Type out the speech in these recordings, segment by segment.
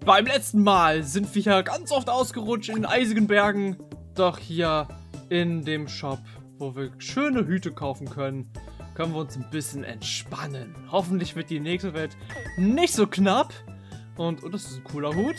beim letzten Mal sind wir ja ganz oft ausgerutscht in den eisigen Bergen. Doch hier in dem Shop, wo wir schöne Hüte kaufen können, können wir uns ein bisschen entspannen. Hoffentlich wird die nächste Welt nicht so knapp. Und das ist ein cooler Hut.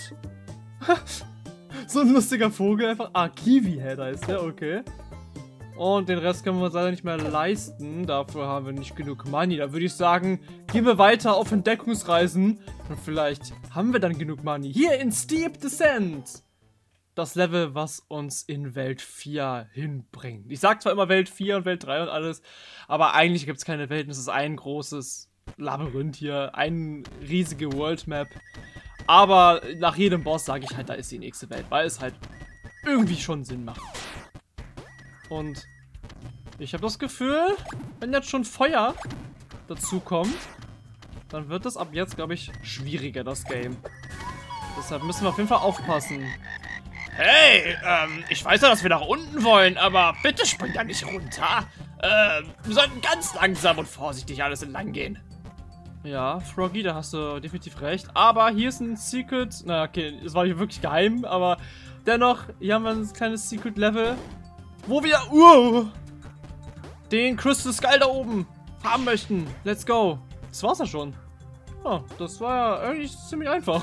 So ein lustiger Vogel einfach. Ah, Kiwi-Head heißt der, okay. Und den Rest können wir uns leider nicht mehr leisten. Dafür haben wir nicht genug Money. Da würde ich sagen, gehen wir weiter auf Entdeckungsreisen. Und vielleicht haben wir dann genug Money. Hier in Steep Descent. Das Level, was uns in Welt 4 hinbringt. Ich sag zwar immer Welt 4 und Welt 3 und alles, aber eigentlich gibt es keine Welten. Es ist ein großes Labyrinth hier. Eine riesige World Map. Aber nach jedem Boss sage ich halt, da ist die nächste Welt. Weil es halt irgendwie schon Sinn macht. Und ich habe das Gefühl, wenn jetzt schon Feuer dazu kommt, dann wird es ab jetzt, glaube ich, schwieriger, das Game. Deshalb müssen wir auf jeden Fall aufpassen. Hey, ich weiß ja, dass wir nach unten wollen, aber bitte spring da nicht runter. Wir sollten ganz langsam und vorsichtig alles entlang gehen. Ja, Froggy, da hast du definitiv recht. Aber hier ist ein Secret. Na, okay, es war hier wirklich geheim, aber dennoch, hier haben wir ein kleines Secret-Level, wo wir den Crystal Skull da oben haben möchten. Let's go. Das war's ja schon. Oh, das war ja eigentlich ziemlich einfach.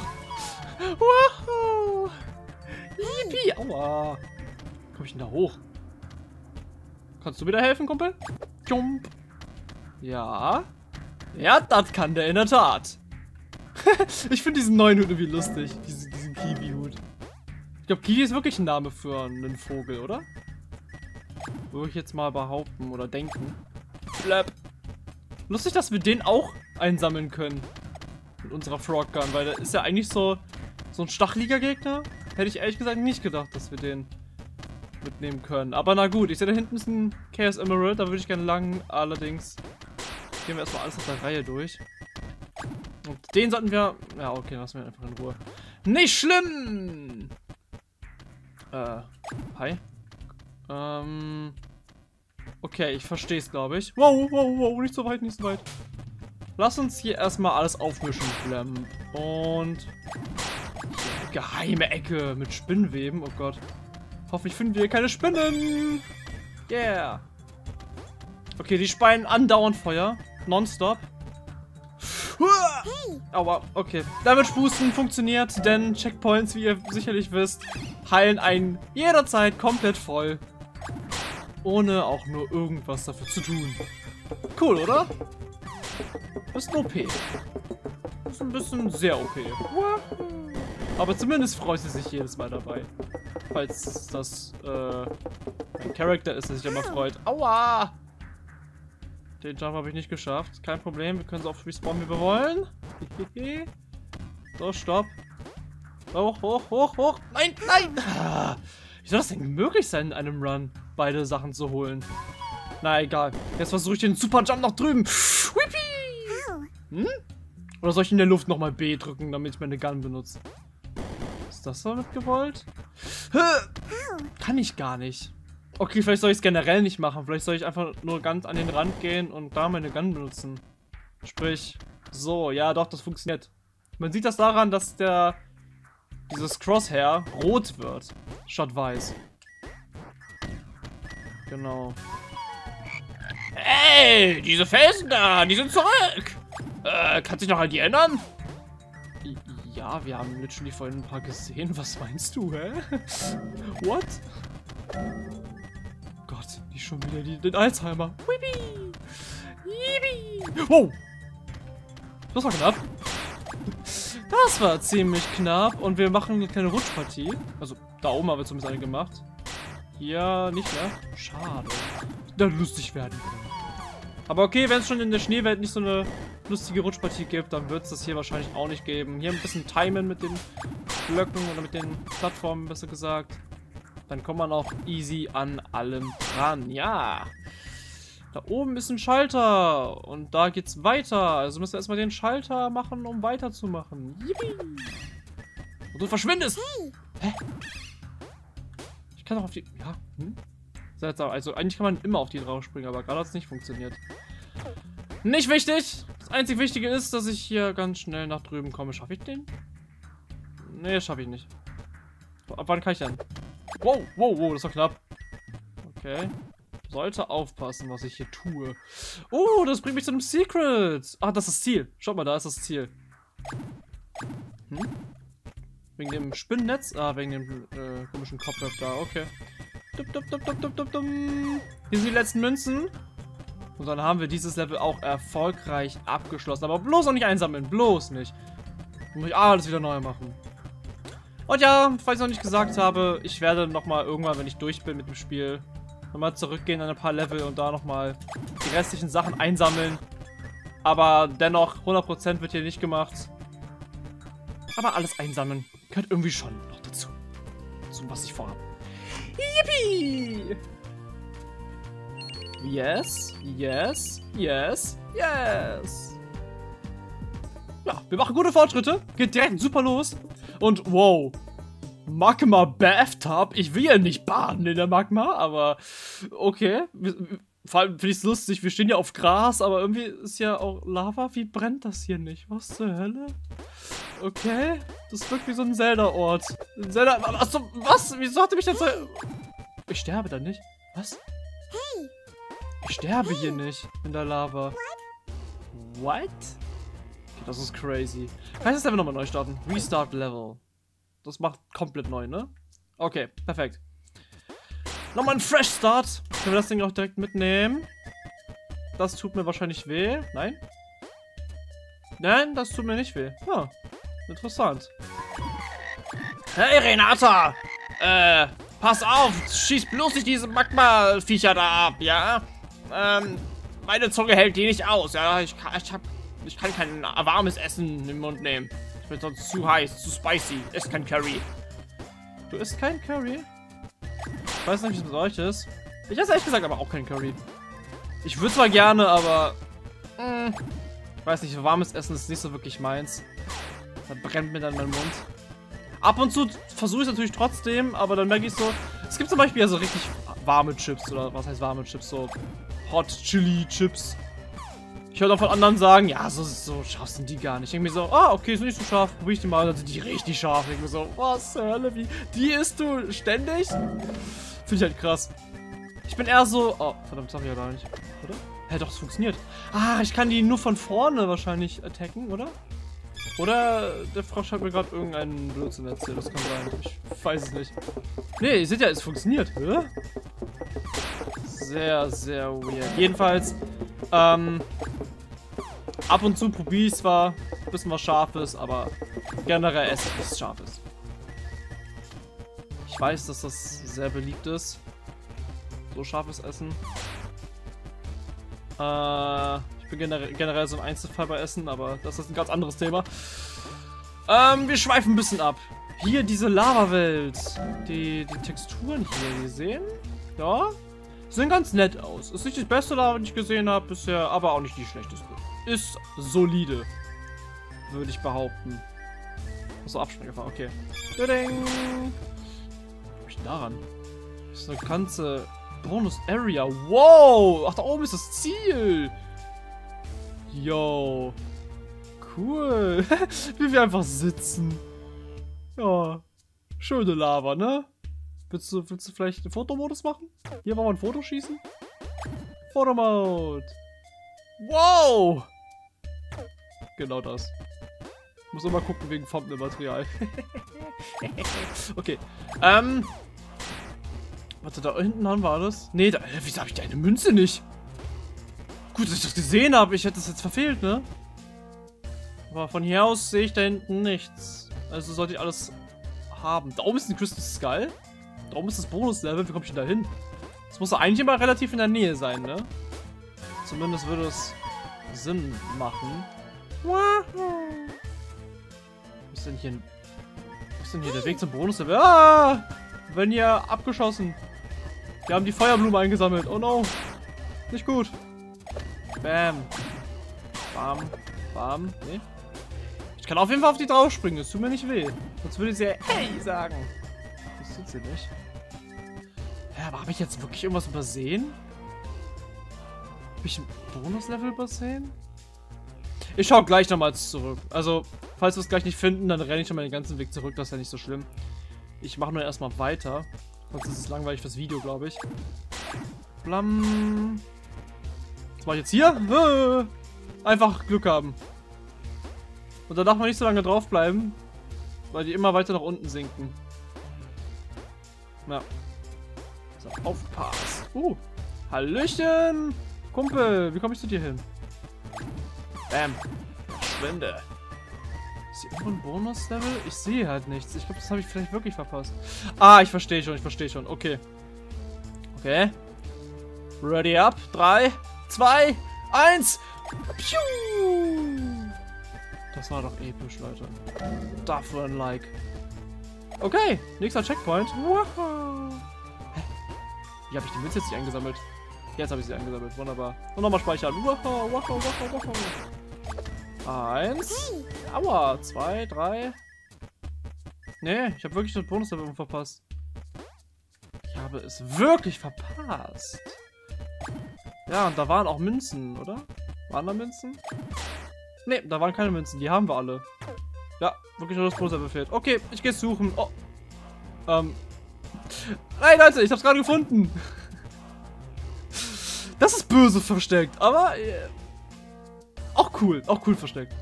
Wow. Yippie. Aua. Wie komme ich denn da hoch? Kannst du mir da helfen, Kumpel? Jump. Ja. Ja, das kann der in der Tat. Ich finde diesen neuen Hut irgendwie lustig. Diesen Kiwi-Hut. Ich glaube, Kiwi ist wirklich ein Name für einen Vogel, oder? Würde ich jetzt mal behaupten oder denken. Flap. Lustig, dass wir den auch einsammeln können. Mit unserer Frog Gun, weil der ist ja eigentlich so ein stacheliger Gegner. Hätte ich ehrlich gesagt nicht gedacht, dass wir den mitnehmen können. Aber na gut, ich sehe da hinten ist ein Chaos Emerald, da würde ich gerne lang. Allerdings gehen wir erstmal alles auf der Reihe durch. Und den sollten wir... Ja, okay, lassen wir einfach in Ruhe. Nicht schlimm! Hi. Okay, ich verstehe es, glaube ich. Wow, wow, wow, nicht so weit, nicht so weit. Lass uns hier erstmal alles aufmischen, Blam. Und... geheime Ecke mit Spinnweben, oh Gott. Hoffentlich finden wir keine Spinnen. Yeah. Okay, die speien andauernd Feuer. Nonstop. Aua, okay. Damage Boosten funktioniert, denn Checkpoints, wie ihr sicherlich wisst, heilen einen jederzeit komplett voll. Ohne auch nur irgendwas dafür zu tun. Cool, oder? Das ist OP. Das ist ein bisschen sehr OP. Aber zumindest freut sie sich jedes Mal dabei. Falls das ein Charakter ist, der sich immer freut. Aua! Den Jump habe ich nicht geschafft. Kein Problem, wir können so oft respawnen, wie wir wollen. So, stopp. Hoch, hoch, hoch, hoch. Nein, nein! Wie soll das denn möglich sein, in einem Run beide Sachen zu holen? Na, egal. Jetzt versuche ich den Super Jump nach drüben. Hm? Oder soll ich in der Luft nochmal B drücken, damit ich meine Gun benutze? Ist das damit gewollt? Kann ich gar nicht. Okay, vielleicht soll ich es generell nicht machen. Vielleicht soll ich einfach nur ganz an den Rand gehen und da meine Gun benutzen. Sprich, so, ja doch, das funktioniert. Man sieht das daran, dass dieses Crosshair rot wird, statt weiß. Genau. Hey, diese Felsen da, die sind zurück. Kannst du dich noch an die erinnern? Ja, wir haben literally vorhin ein paar gesehen. Was meinst du, hä? What? Gott, die schon wieder den Alzheimer. Wibi! Yibi! Wow! Das war knapp. Das war ziemlich knapp. Und wir machen eine kleine Rutschpartie. Also, da oben haben wir zumindest eine gemacht. Hier nicht mehr. Schade. Da lustig werden können. Aber okay, wenn es schon in der Schneewelt nicht so eine lustige Rutschpartie gibt, dann wird es das hier wahrscheinlich auch nicht geben. Hier ein bisschen timen mit den Blöcken oder mit den Plattformen, besser gesagt. Dann kommt man auch easy an allem dran. Ja. Da oben ist ein Schalter. Und da geht's weiter. Also müssen wir erstmal den Schalter machen, um weiterzumachen. Yippie. Und du verschwindest. Hä? Ich kann doch auf die... Ja, Seltsam. Also eigentlich kann man immer auf die drauf springen, aber gerade hat es nicht funktioniert. Nicht wichtig. Das einzig Wichtige ist, dass ich hier ganz schnell nach drüben komme. Schaffe ich den? Nee, das schaffe ich nicht. Ab wann kann ich denn? Wow, wow, wow, das war knapp. Okay. Sollte aufpassen, was ich hier tue. Oh, das bringt mich zu einem Secret. Ah, das ist das Ziel. Schaut mal, da ist das Ziel. Hm? Wegen dem Spinnennetz? Ah, wegen dem komischen Kopfwurf da. Okay. Hier sind die letzten Münzen. Und dann haben wir dieses Level auch erfolgreich abgeschlossen. Aber bloß noch nicht einsammeln. Bloß nicht. Dann muss ich alles wieder neu machen. Und ja, falls ich noch nicht gesagt habe, ich werde nochmal irgendwann, wenn ich durch bin mit dem Spiel, nochmal zurückgehen an ein paar Level und da nochmal die restlichen Sachen einsammeln. Aber dennoch, 100% wird hier nicht gemacht. Aber alles einsammeln gehört irgendwie schon noch dazu. So, was ich vorhabe. Yippie! Yes, yes, yes, yes. Ja, wir machen gute Fortschritte. Geht direkt super los. Und wow. Magma Bathtub. Ich will ja nicht baden in der Magma, aber okay. Vor allem finde ich es lustig. Wir stehen ja auf Gras, aber irgendwie ist ja auch Lava. Wie brennt das hier nicht? Was zur Hölle? Okay. Das wirkt wie so ein Zelda-Ort. Zelda. Achso, was? Wieso hatte mich das so. Ich sterbe da nicht. Was? Ich sterbe hier nicht in der Lava. What? Okay, das ist crazy. Kann ich das Level nochmal neu starten? Restart Level. Das macht komplett neu, ne? Okay, perfekt. Nochmal ein Fresh Start. Können wir das Ding auch direkt mitnehmen? Das tut mir wahrscheinlich weh. Nein? Nein, das tut mir nicht weh. Ah, interessant. Hey, Renata! Pass auf! Schieß bloß nicht diese Magma-Viecher da ab, ja? Meine Zunge hält die nicht aus, ja? Ich kann kein warmes Essen im Mund nehmen. Ich bin sonst zu heiß, zu spicy. Ist kein Curry. Du isst kein Curry? Ich weiß nicht, wie es mit euch ist. Ich esse ehrlich gesagt aber auch kein Curry. Ich würde zwar gerne, aber... ich weiß nicht, warmes Essen ist nicht so wirklich meins. Da brennt mir dann mein Mund. Ab und zu versuche ich es natürlich trotzdem, aber dann merke ich so... Es gibt zum Beispiel ja so richtig warme Chips, oder was heißt warme Chips? So Hot Chili Chips. Ich höre auch von anderen sagen, ja, so scharf sind die gar nicht. Ich denke mir so, ah, okay, sind nicht so scharf. Probier ich die mal, dann sind die richtig scharf. Ich denke mir so, was zur Hölle, wie? Die isst du ständig? Finde ich halt krass. Ich bin eher so, oh, verdammt, das hab ich ja gar nicht. Oder? Hä, doch, es funktioniert. Ah, ich kann die nur von vorne wahrscheinlich attacken, oder? Oder der Frosch hat mir gerade irgendeinen Blödsinn erzählt, das kann sein. Ich weiß es nicht. Nee, ihr seht ja, es funktioniert. Hä? Sehr, sehr weird. Jedenfalls, ab und zu probiere ich zwar ein bisschen was Scharfes, aber generell esse ich nichts Scharfes. Ich weiß, dass das sehr beliebt ist. So scharfes Essen. Ich bin generell so ein Einzelfall bei Essen, aber das ist ein ganz anderes Thema. Wir schweifen ein bisschen ab. Hier diese Lava-Welt. Die Texturen hier, die sehen, ja, sehen ganz nett aus. Ist nicht das beste Lava, das ich gesehen habe bisher, aber auch nicht die schlechteste. Ist solide, würde ich behaupten. Achso, Absprunggefahr, okay. Ding. Was ist denn daran? Das ist eine ganze Bonus-Area. Wow! Ach, da oben ist das Ziel. Yo. Cool. Wie wir einfach sitzen. Ja. Schöne Lava, ne? Willst du vielleicht einen Fotomodus machen? Hier wollen wir ein Foto schießen? Fotomode. Wow! Genau das. Muss immer gucken wegen Thumbnail-Material. Okay. Warte, da hinten haben wir alles. Nee, da, wieso habe ich da eine Münze nicht? Gut, dass ich das gesehen habe. Ich hätte das jetzt verfehlt, ne? Aber von hier aus sehe ich da hinten nichts. Also sollte ich alles haben. Da oben ist ein Crystal Skull. Da oben ist das Bonus-Level. Wie komme ich denn da hin? Das muss doch eigentlich immer relativ in der Nähe sein, ne? Zumindest würde es Sinn machen. Wo ist denn hier, der Weg zum Bonus-Level? Ah! Wir werden hier abgeschossen. Wir haben die Feuerblume eingesammelt. Oh no. Nicht gut. Bam. Bam. Bam. Nee. Ich kann auf jeden Fall auf die drauf springen. Es tut mir nicht weh. Sonst würde sie ja hey sagen. Das tut sie nicht. Ja, aber habe ich jetzt wirklich irgendwas übersehen? Habe ich ein Bonuslevel übersehen? Ich schaue gleich nochmal zurück. Also, falls wir es gleich nicht finden, dann renne ich schon mal den ganzen Weg zurück. Das ist ja nicht so schlimm. Ich mache nur erstmal weiter. Sonst ist es langweilig fürs Video, glaube ich. Blam. Was mache ich jetzt hier? Einfach Glück haben. Und da darf man nicht so lange draufbleiben, weil die immer weiter nach unten sinken. Ja. So, aufpasst. Hallöchen! Kumpel, wie komme ich zu dir hin? Bam. Verschwinde. Ist hier irgendwo ein Bonus-Level? Ich sehe halt nichts. Ich glaube, das habe ich vielleicht wirklich verpasst. Ah, ich verstehe schon, Okay. Okay. Ready up. 3, 2, 1. Piu! Das war doch episch, Leute. Dafür ein Like. Okay, nächster Checkpoint. Wow. Hä? Wie habe ich die Münze jetzt nicht eingesammelt? Jetzt habe ich sie eingesammelt. Wunderbar. Und nochmal speichern. Wow. 1. Aua. 2, 3. Nee, ich habe wirklich das Bonus-Level verpasst. Ich habe es wirklich verpasst. Ja, und da waren auch Münzen, oder? Waren da Münzen? Ne, da waren keine Münzen. Die haben wir alle. Ja, wirklich nur das Bonus-Level fehlt. Okay, ich gehe suchen. Oh. Nein, Leute, ich hab's gerade gefunden. Das ist böse versteckt, aber auch cool versteckt.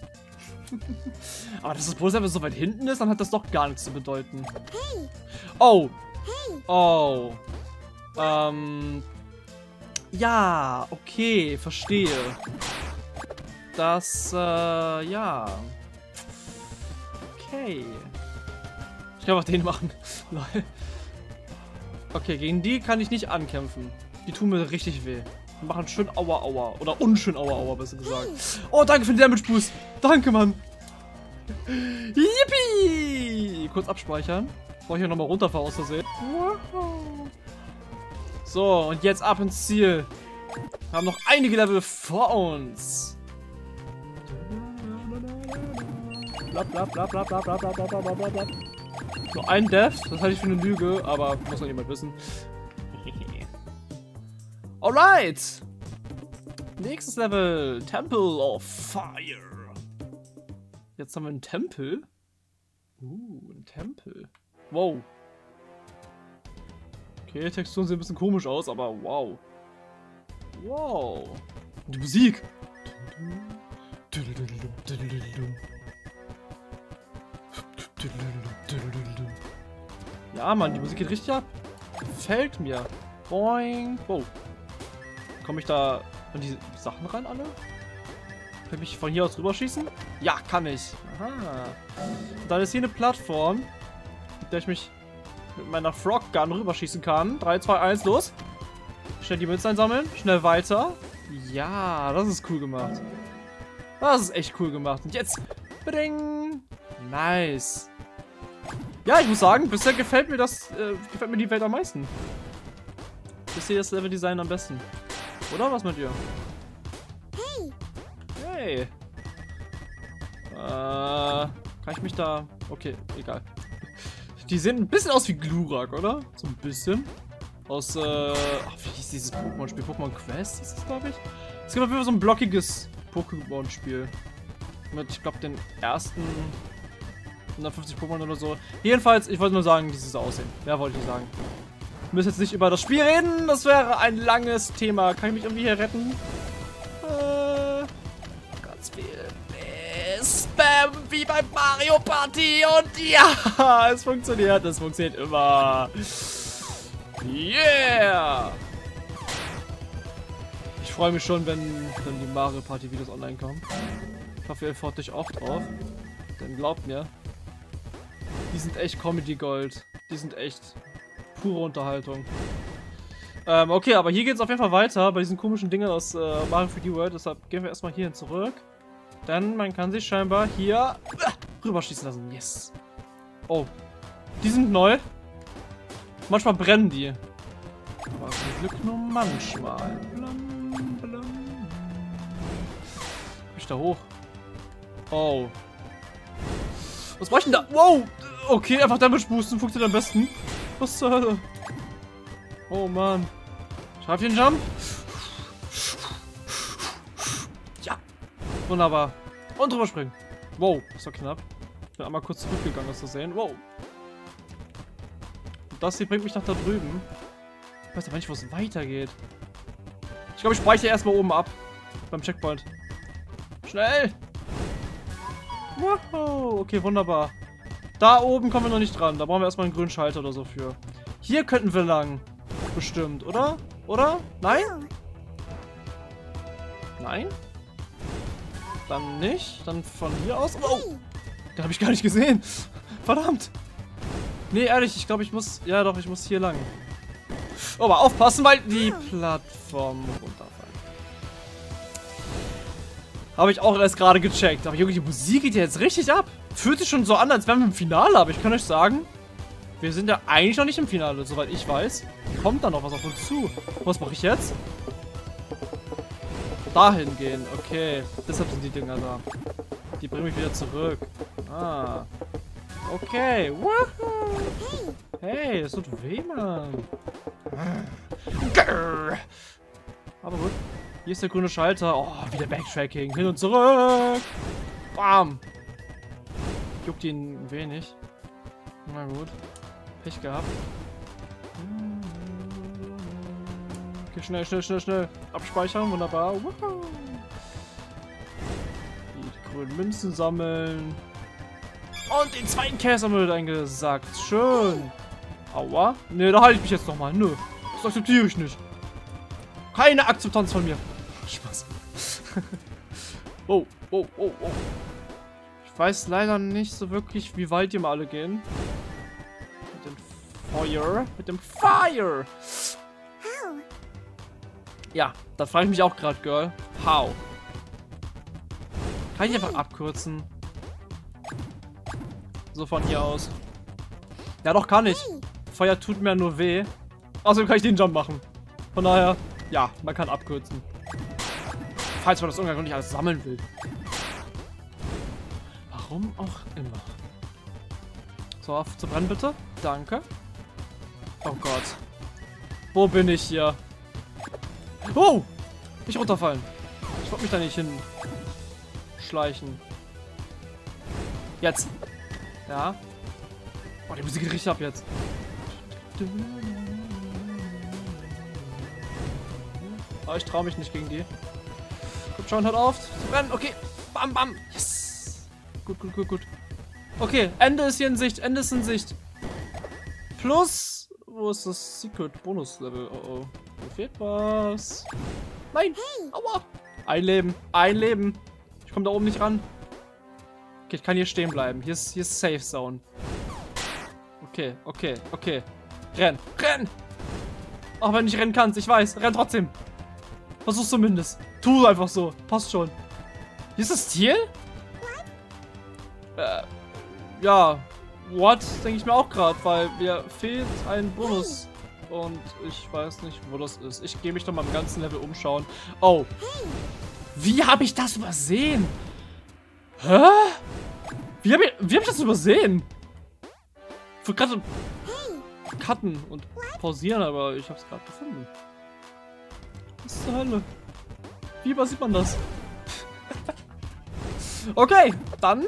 Aber dass das Bonus-Level so weit hinten ist, dann hat das doch gar nichts zu bedeuten. Oh. Oh. Ja, okay, verstehe. Das, ja. Okay. Ich kann auch den machen. Okay, gegen die kann ich nicht ankämpfen. Die tun mir richtig weh. Die machen schön Aua Aua. Oder unschön Aua Aua, besser gesagt. Oh, danke für den Damage Boost. Danke, Mann. Yippie! Kurz abspeichern. Bevor ich hier nochmal runterfahre aus Versehen. So, und jetzt ab ins Ziel. Wir haben noch einige Level vor uns. Blablabla. Nur ein Death, das halte ich für eine Lüge, aber muss noch jemand wissen. Alright! Nächstes Level, Temple of Fire. Jetzt haben wir einen Tempel. Ein Tempel. Wow. Okay, Texturen sehen ein bisschen komisch aus, aber wow. Wow. Und die Musik. Ja, Mann, die Musik geht richtig ab. Gefällt mir. Boing. Wow. Komme ich da an die Sachen ran, alle? Kann ich von hier aus rüberschießen? Ja, kann ich. Aha. Und dann ist hier eine Plattform, mit der ich mich mit meiner Frog Gun rüberschießen kann. 3, 2, 1, los. Schnell die Münzen einsammeln. Schnell weiter. Ja, das ist cool gemacht. Das ist echt cool gemacht. Und jetzt. Bring. Nice. Ja, ich muss sagen, bisher gefällt mir die Welt am meisten. Bisher das Level-Design am besten. Oder? Was meint ihr? Hey. Kann ich mich da... Okay, egal. Die sehen ein bisschen aus wie Glurak, oder? So ein bisschen. Aus, wie hieß dieses Pokémon-Spiel? Pokémon Quest ist das, glaube ich? Es gibt auf jeden Fall so ein blockiges Pokémon-Spiel. Mit, ich glaube, den ersten 150 Pokémon oder so. Jedenfalls, ich wollte nur sagen, wie sie so aussehen. Mehr wollte ich nicht sagen. Wir müssen jetzt nicht über das Spiel reden. Das wäre ein langes Thema. Kann ich mich irgendwie hier retten? Ganz viel Spam wie bei Mario Party. Und ja, es funktioniert. Es funktioniert immer. Yeah! Ich freue mich schon, wenn die Mario Party Videos online kommen. Ich hoffe, ihr freut euch auch drauf. Denn glaubt mir, die sind echt Comedy Gold. Die sind echt pure Unterhaltung. Okay, aber hier geht es auf jeden Fall weiter bei diesen komischen Dingen aus Mario 3D World. Deshalb gehen wir erstmal hierhin zurück. Denn man kann sich scheinbar hier rüberschießen lassen. Yes. Oh. Die sind neu. Manchmal brennen die. Aber zum Glück nur manchmal. Blam, blam. Komm ich da hoch? Oh. Was mach ich denn da? Wow! Okay, einfach Damage boosten funktioniert am besten. Was zur Hölle? Oh Mann. Schaff ich den Jump? Ja. Wunderbar. Und drüber springen. Wow, das war knapp. Ich bin einmal kurz zurückgegangen, das zu sehen. Wow. Und das hier bringt mich nach da drüben. Ich weiß aber nicht, wo es weitergeht. Ich glaube, ich speichere erstmal oben ab. Beim Checkpoint. Schnell! Wow, okay, wunderbar. Da oben kommen wir noch nicht dran. Da brauchen wir erstmal einen grünen Schalter oder so für. Hier könnten wir lang. Bestimmt, oder? Oder? Nein? Nein? Dann nicht. Dann von hier aus. Oh! Den habe ich gar nicht gesehen. Verdammt. Nee, ehrlich, ich glaube, ich muss... Ja doch, ich muss hier lang. Oh, aber aufpassen, weil die Plattform runterfallen. Habe ich auch erst gerade gecheckt. Aber Junge, die Musik geht ja jetzt richtig ab. Fühlt sich schon so an, als wären wir im Finale. Aber ich kann euch sagen, wir sind ja eigentlich noch nicht im Finale, soweit ich weiß. Kommt da noch was auf uns zu? Was mache ich jetzt? Dahin gehen, okay. Deshalb sind die Dinger da. Die bringen mich wieder zurück. Ah. Okay. Woohoo. Hey, das tut weh, Mann. Aber gut. Hier ist der grüne Schalter. Oh, wieder Backtracking. Hin und zurück. Bam. Juckt ihn ein wenig. Na gut. Pech gehabt. Okay, schnell, schnell, schnell, schnell. Abspeichern, wunderbar. Woohoo. Die grünen Münzen sammeln. Und den zweiten Käsemüll eingesackt. Schön. Aua. Ne, da halte ich mich jetzt nochmal. Nö. Das akzeptiere ich nicht. Keine Akzeptanz von mir. Spaß. Oh, oh, oh, oh. Ich weiß leider nicht so wirklich, wie weit die mal alle gehen. Mit dem Feuer. Mit dem Fire. Ja, da frage ich mich auch gerade, Girl. How? Kann ich einfach abkürzen? So von hier aus. Ja, doch, kann ich. Feuer tut mir nur weh. Außerdem kann ich den Jump machen. Von daher, ja, man kann abkürzen. Falls man das irgendwann nicht alles sammeln will. Warum auch immer. So, auf zu brennen bitte. Danke. Oh Gott. Wo bin ich hier? Oh! Nicht runterfallen. Ich wollte mich da nicht hinschleichen. Jetzt. Ja. Oh, die Musik geht richtig ab jetzt. Aber ich traue mich nicht gegen die. Gut, schauen, hört auf. Zu brennen. Okay. Bam, bam. Yes. Gut, gut, gut, gut. Okay, Ende ist hier in Sicht. Ende ist in Sicht. Plus. Wo ist das Secret Bonus Level? Oh oh. Mir fehlt was. Nein. Aua. Ein Leben. Ein Leben. Ich komme da oben nicht ran. Okay, ich kann hier stehen bleiben. Hier ist Safe Zone. Okay, okay, okay. Renn. Renn. Auch wenn du nicht rennen kannst. Ich weiß. Renn trotzdem. Versuch's zumindest. Tu einfach so. Passt schon. Hier ist das Ziel? Ja. What? Denke ich mir auch gerade, weil mir fehlt ein Bonus. Und ich weiß nicht, wo das ist. Ich gehe mich noch mal im ganzen Level umschauen. Oh. Wie habe ich das übersehen? Hä? Wie hab ich das übersehen? Ich wollte gerade cutten und pausieren, aber ich habe es gerade gefunden. Was zur Hölle? Wie übersieht man das? Okay, dann.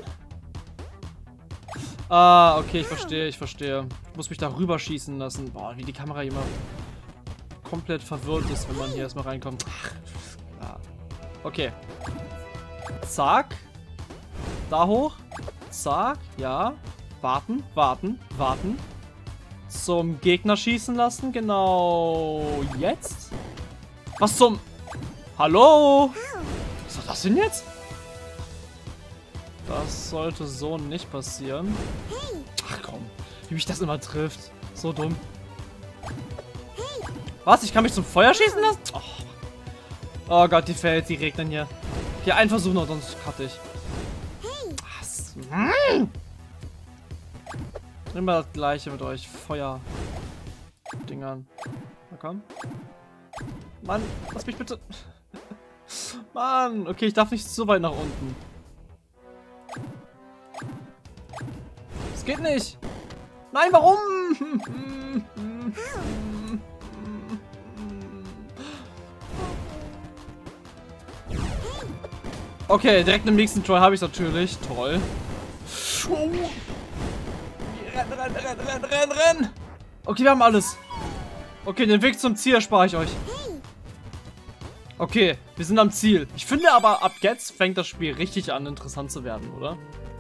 Ah, okay, ich verstehe, ich verstehe. Ich muss mich da rüber schießen lassen. Boah, wie die Kamera immer komplett verwirrt ist, wenn man hier erstmal reinkommt. Ja. Okay. Zack. Da hoch. Zack. Ja. Warten, warten, warten. Zum Gegner schießen lassen. Genau jetzt. Was zum... Hallo? Was soll das denn jetzt? Das sollte so nicht passieren. Ach komm, wie mich das immer trifft. So dumm. Was? Ich kann mich zum Feuer schießen lassen? Oh Gott, die Fels, die regnen hier. Hier, einen Versuch noch, sonst cutte ich. Was? Immer das gleiche mit euch. Feuer-Dingern. Na komm. Mann, lass mich bitte. Mann, okay, ich darf nicht so weit nach unten. Es geht nicht. Nein, warum? Okay, direkt im nächsten Try habe ich es natürlich. Toll. Oh. Renn. Okay, wir haben alles. Okay, den Weg zum Ziel erspare ich euch. Okay, wir sind am Ziel. Ich finde aber, ab jetzt fängt das Spiel richtig an, interessant zu werden, oder?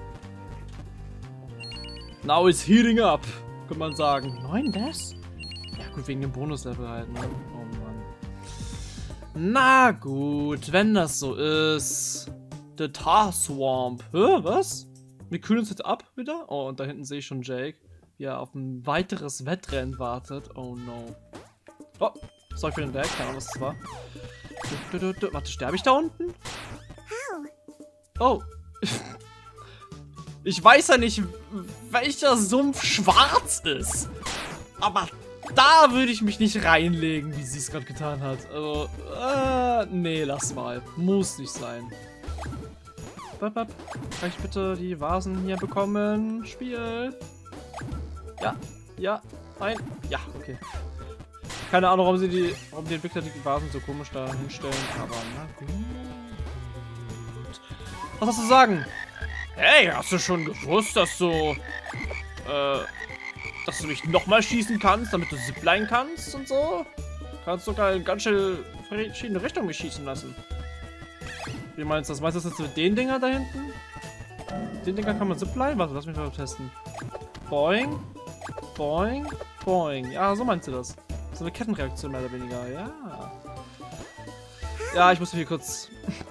Now it's heating up, könnte man sagen. 9 Deaths? Ja gut, wegen dem Bonuslevel halt, ne? Oh Mann. Na gut, wenn das so ist. The Tar Swamp. Hä, was? Wir kühlen uns jetzt ab wieder? Oh, und da hinten sehe ich schon Jake, wie er auf ein weiteres Wettrennen wartet. Oh no. Oh, sorry für den Lag, keine Ahnung, was das war. Warte, sterbe ich da unten? Oh. Ich weiß ja nicht, welcher Sumpf schwarz ist. Aber da würde ich mich nicht reinlegen, wie sie es gerade getan hat. Also, nee, lass mal. Muss nicht sein. Kann ich bitte die Vasen hier bekommen? Spiel. Ja, ja, nein. Ja, okay. Keine Ahnung, warum die Entwickler die Vasen so komisch da hinstellen, aber na gut. Was hast du zu sagen? Hey, hast du schon gewusst, dass du mich nochmal schießen kannst, damit du zipline kannst und so? Kannst sogar in ganz schön verschiedene Richtungen mich schießen lassen. Wie meinst du das? Meinst du das jetzt mit den Dinger da hinten? Den Dinger kann man zipline? Warte, lass mich mal testen. Boing, boing, boing. Ja, so meinst du das. So eine Kettenreaktion mehr oder weniger, ja. Ja, ich muss hier kurz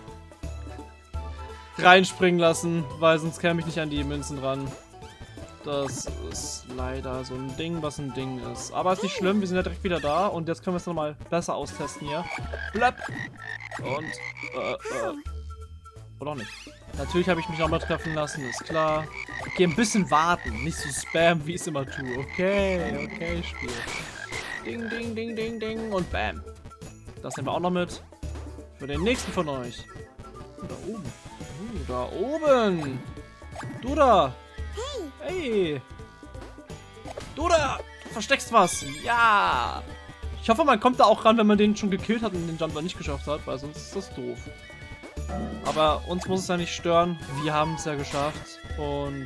reinspringen lassen, weil sonst käme ich nicht an die Münzen ran. Das ist leider so ein Ding, was ein Ding ist. Aber ist nicht schlimm, wir sind ja direkt wieder da und jetzt können wir es nochmal besser austesten hier. Blöpp. Und, oder auch nicht. Natürlich habe ich mich nochmal treffen lassen, ist klar. Okay, ein bisschen warten, nicht so spam, wie ich es immer tue. Okay, okay, Spiel. Ding, ding, ding, ding, ding und bam. Das nehmen wir auch noch mit. Für den nächsten von euch. Da oben. Da oben. Du da. Hey. Du da. Du versteckst was. Ja. Ich hoffe, man kommt da auch ran, wenn man den schon gekillt hat und den Jumper nicht geschafft hat, weil sonst ist das doof. Aber uns muss es ja nicht stören. Wir haben es ja geschafft. Und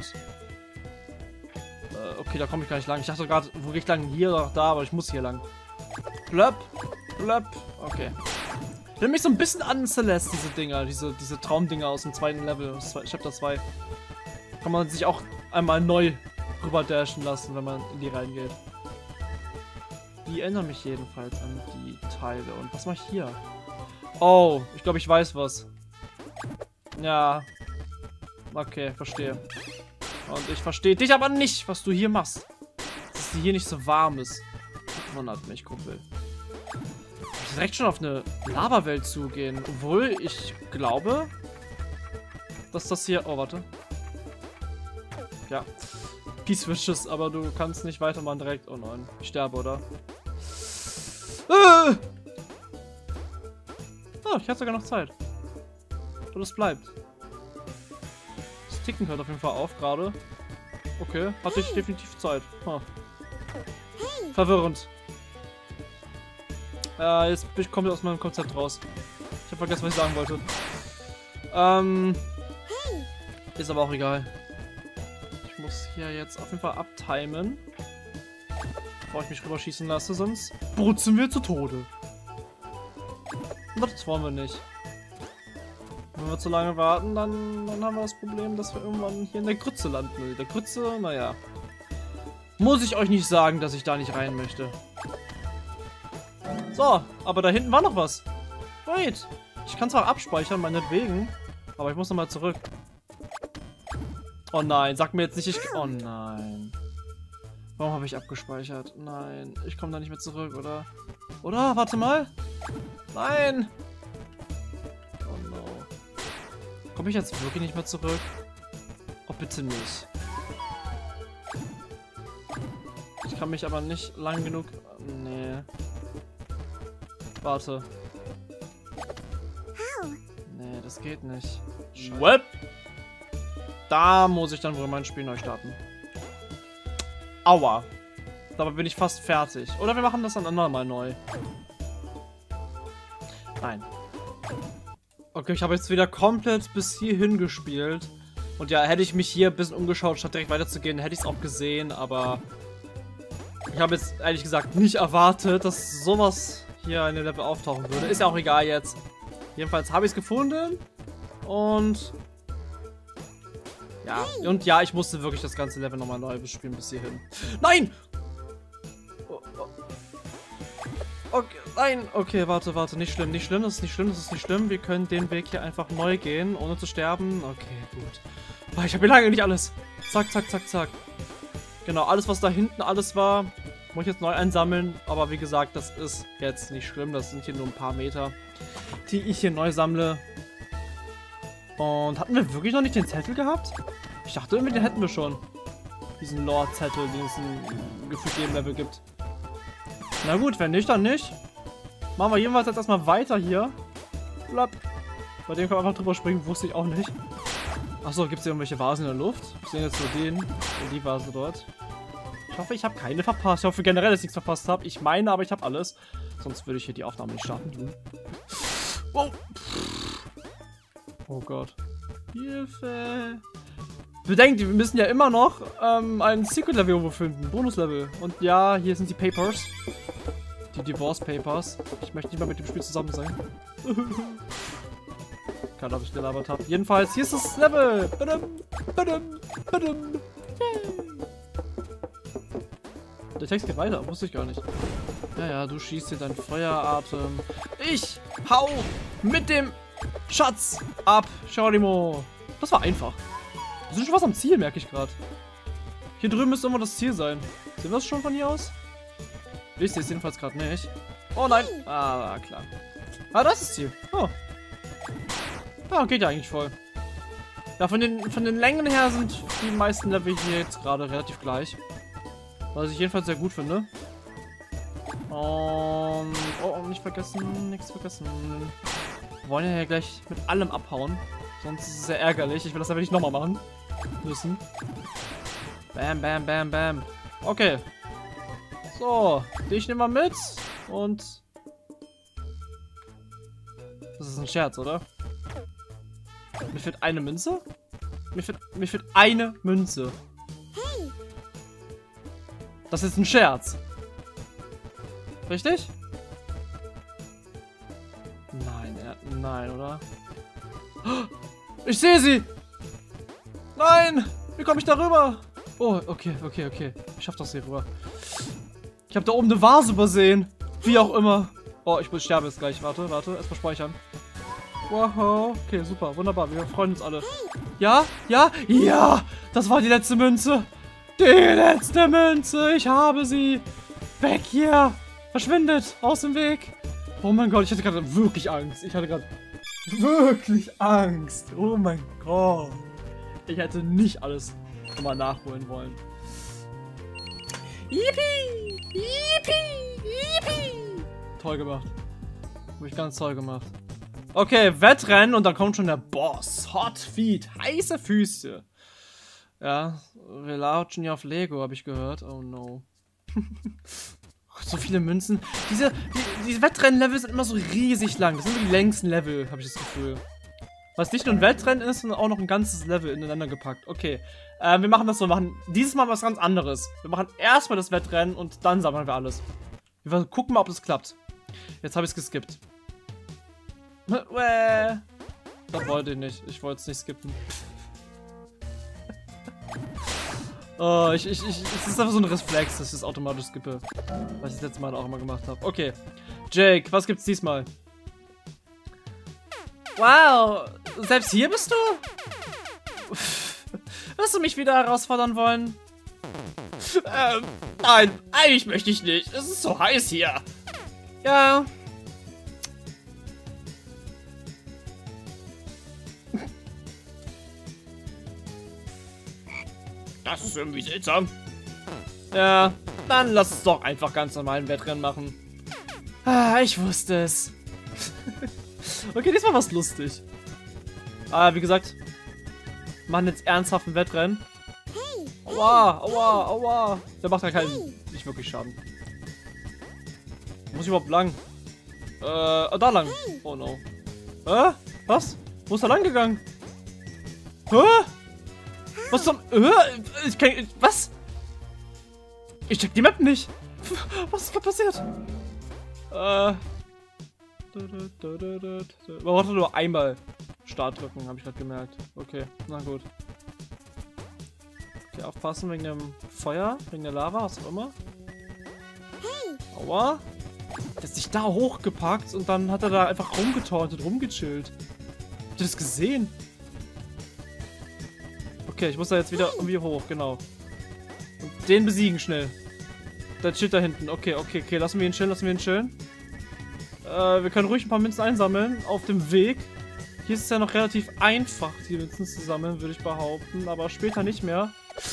okay, da komme ich gar nicht lang. Ich dachte gerade, wo gehe ich lang? Hier oder da, aber ich muss hier lang. Blöpp, blöpp. Okay. Ich erinnere mich so ein bisschen an Celeste, diese Dinger, diese Traumdinger aus dem zweiten Level, Chapter 2. Kann man sich auch einmal neu rüber dashen lassen, wenn man in die reingeht. Die erinnern mich jedenfalls an die Teile. Und was mache ich hier? Oh, ich glaube, ich weiß was. Ja. Okay, verstehe. Und ich verstehe dich aber nicht, was du hier machst. Dass es hier nicht so warm ist. Wundert mich, Kumpel. Ich direkt schon auf eine Lava-Welt zugehen. Obwohl, ich glaube, dass das hier... Oh, warte. Ja. Peace Wishes, aber du kannst nicht weitermachen direkt. Oh nein, ich sterbe, oder? Oh, ich hatte sogar noch Zeit. Und es bleibt. Das Ticken hört auf jeden Fall auf gerade. Okay, hatte ich definitiv Zeit. Huh. Verwirrend. Jetzt komme ich aus meinem Konzept raus. Ich habe vergessen, was ich sagen wollte. Ist aber auch egal. Ich muss hier jetzt auf jeden Fall abtimen. Bevor ich mich rüberschießen lasse, sonst brutzen wir zu Tode. Das wollen wir nicht. Wenn wir zu lange warten, dann haben wir das Problem, dass wir irgendwann hier in der Grütze landen. In der Grütze, naja. Muss ich euch nicht sagen, dass ich da nicht rein möchte. So, aber da hinten war noch was. Wait. Ich kann zwar abspeichern, meinetwegen, aber ich muss nochmal zurück. Oh nein, sag mir jetzt nicht, oh nein. Warum habe ich abgespeichert? Nein, ich komme da nicht mehr zurück, oder? Oder? Warte mal. Nein. Oh no. Komme ich jetzt wirklich nicht mehr zurück? Oh, bitte nicht. Ich kann mich aber nicht lang genug... Nee. Warte. Nee, das geht nicht. What? Da muss ich dann wohl mein Spiel neu starten. Aua. Dabei bin ich fast fertig. Oder wir machen das dann andermal neu. Nein. Okay, ich habe jetzt wieder komplett bis hierhin gespielt. Und ja, hätte ich mich hier ein bisschen umgeschaut, statt direkt weiterzugehen, hätte ich es auch gesehen, aber ich habe jetzt ehrlich gesagt nicht erwartet, dass sowas hier in dem Level auftauchen würde. Ist ja auch egal jetzt. Jedenfalls habe ich es gefunden und ja, und ja, ich musste wirklich das ganze Level nochmal neu bespielen bis hierhin. Nein! Oh, oh. Okay, nein! Okay, warte, nicht schlimm, das ist nicht schlimm. Wir können den Weg hier einfach neu gehen, ohne zu sterben. Okay, gut. Oh, ich habe hier lange nicht alles. Zack. Genau, alles was da hinten alles war, muss ich jetzt neu einsammeln. Aber wie gesagt, das ist jetzt nicht schlimm. Das sind hier nur ein paar Meter, die ich hier neu sammle. Und hatten wir wirklich noch nicht den Zettel gehabt? Ich dachte irgendwie, den hätten wir schon. Diesen Lore-Zettel, den es in gefühlt jedem Level gibt. Na gut, wenn nicht, dann nicht. Machen wir jedenfalls jetzt erstmal weiter hier. Blapp. Bei dem kann man einfach drüber springen, wusste ich auch nicht. Achso, gibt es hier irgendwelche Vasen in der Luft? Ich sehe jetzt nur den und die Vase dort. Ich hoffe, ich habe keine verpasst. Ich hoffe generell, dass ich nichts verpasst habe. Ich meine, aber ich habe alles. Sonst würde ich hier die Aufnahme nicht starten. Oh. Oh Gott. Hilfe. Bedenkt, wir müssen ja immer noch ein Secret-Level irgendwo finden. Bonus-Level. Und ja, hier sind die Papers. Die Divorce Papers. Ich möchte nicht mal mit dem Spiel zusammen sein. Keine Ahnung, ob ich gelabert habe. Jedenfalls, hier ist das Level. Der Text geht weiter, wusste ich gar nicht. Ja, du schießt hier deinen Feueratem. Ich hau mit dem Schatz ab, Geronimo. Das war einfach. Wir sind schon was am Ziel, merke ich gerade. Hier drüben müsste immer das Ziel sein. Sehen wir das schon von hier aus? Ich sehe es jedenfalls gerade nicht. Oh nein. Ah, klar. Ah, das ist das Ziel. Oh. Ja, geht ja eigentlich voll. Ja, von den Längen her sind die meisten Level hier jetzt gerade relativ gleich. Was ich jedenfalls sehr gut finde. Und... Oh, nicht vergessen. Nichts vergessen. Wir wollen ja hier gleich mit allem abhauen. Sonst ist es sehr ärgerlich. Ich will das aber nicht nochmal machen müssen. Bam. Okay. So, dich nehmen wir mit. Und... Das ist ein Scherz, oder? Mir fehlt eine Münze? Mir fehlt eine Münze. Das ist ein Scherz. Richtig? Nein, oder? Ich sehe sie! Nein! Wie komme ich da rüber? Oh, okay. Ich schaff das hier rüber. Ich habe da oben eine Vase übersehen. Wie auch immer. Oh, ich sterbe jetzt gleich. Warte. Erstmal speichern. Wow. Okay, super. Wunderbar. Wir freuen uns alle. Ja! Das war die letzte Münze. Die letzte Münze. Ich habe sie. Weg hier. Verschwindet. Aus dem Weg. Oh mein Gott, ich hatte gerade wirklich Angst. Oh mein Gott. Ich hätte nicht alles nochmal nachholen wollen. Yippie! Toll gemacht. Habe ich ganz toll gemacht. Okay, Wettrennen und dann kommt schon der Boss. Hot Feet, heiße Füße. Ja, wir latschen ja auf Lego, habe ich gehört. Oh no. So viele Münzen. Diese Wettrennen-Level sind immer so riesig lang. Das sind die längsten Level, habe ich das Gefühl. Was nicht nur ein Wettrennen ist, sondern auch noch ein ganzes Level ineinander gepackt. Okay, wir machen das so. Wir machen dieses Mal was ganz anderes. Wir machen erstmal das Wettrennen und dann sammeln wir alles. Wir gucken mal, ob das klappt. Jetzt habe ich es geskippt. Das wollte ich nicht. Ich wollte es nicht skippen. Oh, es ist einfach so ein Reflex, dass ich das automatisch skippe. Was ich das letzte Mal auch immer gemacht habe. Okay. Jake, was gibt's diesmal? Wow, selbst hier bist du? Wirst du mich wieder herausfordern wollen? Nein, eigentlich möchte ich nicht. Es ist so heiß hier. Ja. Das ist irgendwie seltsam. Ja, dann lass uns doch einfach ganz normal ein Wettrennen machen. Ah, ich wusste es. Okay, diesmal war's lustig. Wie gesagt, wir machen jetzt ernsthaft ein Wettrennen. Aua. Der macht ja nicht wirklich Schaden. Wo muss ich überhaupt lang? Da lang. Oh no. Was? Wo ist er lang gegangen? Hä? Was zum... Ich kann... Was? Ich check die Map nicht. Was ist gerade passiert? Man braucht nur einmal Start drücken, habe ich gerade gemerkt. Okay, na gut. Okay, aufpassen wegen dem Feuer, wegen der Lava, was auch immer. Aua. Der hat sich da hochgepackt und dann hat er da einfach rumgetauntet, rumgechillt. Habt ihr das gesehen? Okay, ich muss da jetzt wieder irgendwie hoch, genau. Und den besiegen schnell. Der chillt da hinten. Okay, lassen wir ihn chillen, wir können ruhig ein paar Münzen einsammeln auf dem Weg. Hier ist es ja noch relativ einfach, die Münzen zu sammeln, würde ich behaupten. Aber später nicht mehr.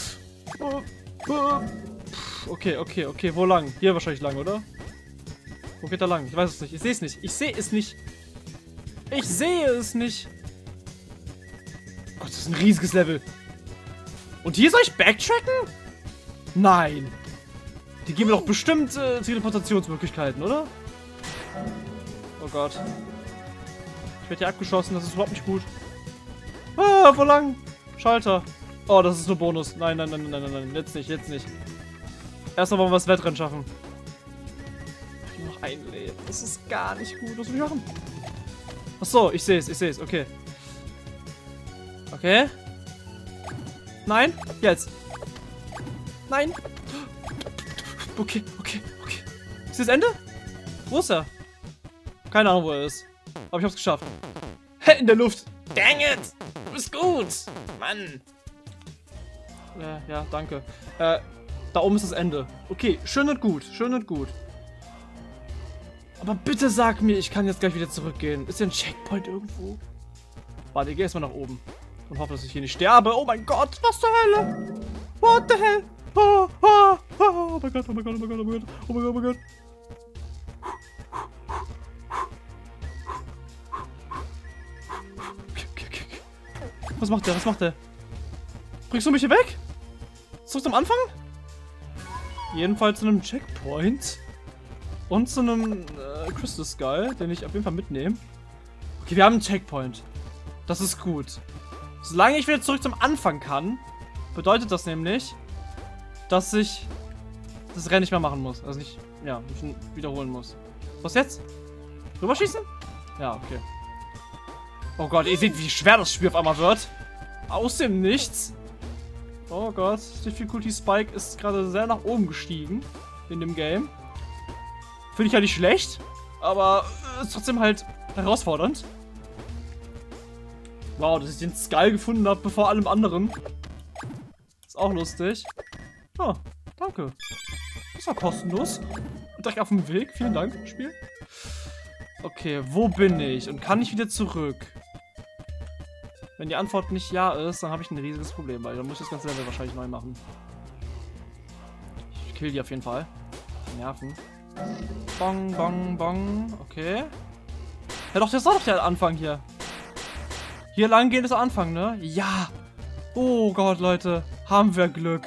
Okay, wo lang? Hier wahrscheinlich lang, oder? Wo geht er lang? Ich weiß es nicht. Ich sehe es nicht. Ich sehe es nicht. Gott, das ist ein riesiges Level. Und hier soll ich backtracken? Nein. Die geben doch bestimmt Teleportationsmöglichkeiten, oder? Oh Gott. Ich werde hier abgeschossen, das ist überhaupt nicht gut. Ah, wo lang? Schalter. Oh, das ist nur Bonus. Nein. Jetzt nicht. Erstmal wollen wir das Wettrennen schaffen. Noch ein Leben. Das ist gar nicht gut. Was soll ich machen? Achso, ich sehe es. Okay. Okay. Nein. Jetzt. Nein. Okay. Ist das Ende? Wo ist er? Keine Ahnung, wo er ist. Aber ich hab's geschafft. In der Luft. Dang it! Du bist gut! Mann! Ja, danke. Da oben ist das Ende. Okay, schön und gut. Aber bitte sag mir, ich kann jetzt gleich wieder zurückgehen. Ist hier ein Checkpoint irgendwo? Warte, ich geh erstmal nach oben. Und hoffe, dass ich hier nicht sterbe. Oh mein Gott, was zur Hölle? What the hell? Oh mein Gott. Okay. Was macht der? Bringst du mich hier weg? Zurück zum Anfang? Jedenfalls zu einem Checkpoint. Und zu einem Crystal Skull, den ich auf jeden Fall mitnehme. Okay, wir haben einen Checkpoint. Das ist gut. Solange ich wieder zurück zum Anfang kann, bedeutet das nämlich, dass ich das Rennen nicht mehr machen muss. Also nicht wiederholen muss. Was jetzt? Rüberschießen? Ja, okay. Oh Gott, ihr seht, wie schwer das Spiel auf einmal wird. Aus dem Nichts. Oh Gott, Difficulty Spike ist gerade sehr nach oben gestiegen in dem Game. Finde ich ja nicht schlecht, aber ist trotzdem halt herausfordernd. Wow, dass ich den Skull gefunden habe, bevor allem anderen. Ist auch lustig. Oh, danke. Das war kostenlos. Direkt auf dem Weg. Vielen Dank, Spiel. Okay, wo bin ich? Und kann ich wieder zurück? Wenn die Antwort nicht ja ist, dann habe ich ein riesiges Problem, weil dann muss ich das ganze Level wahrscheinlich neu machen. Ich kill die auf jeden Fall. Die nerven. Bong. Okay. Ja doch, das war doch der Anfang hier. Hier lang gehen ist der Anfang, ne? Ja. Oh Gott, Leute. Haben wir Glück.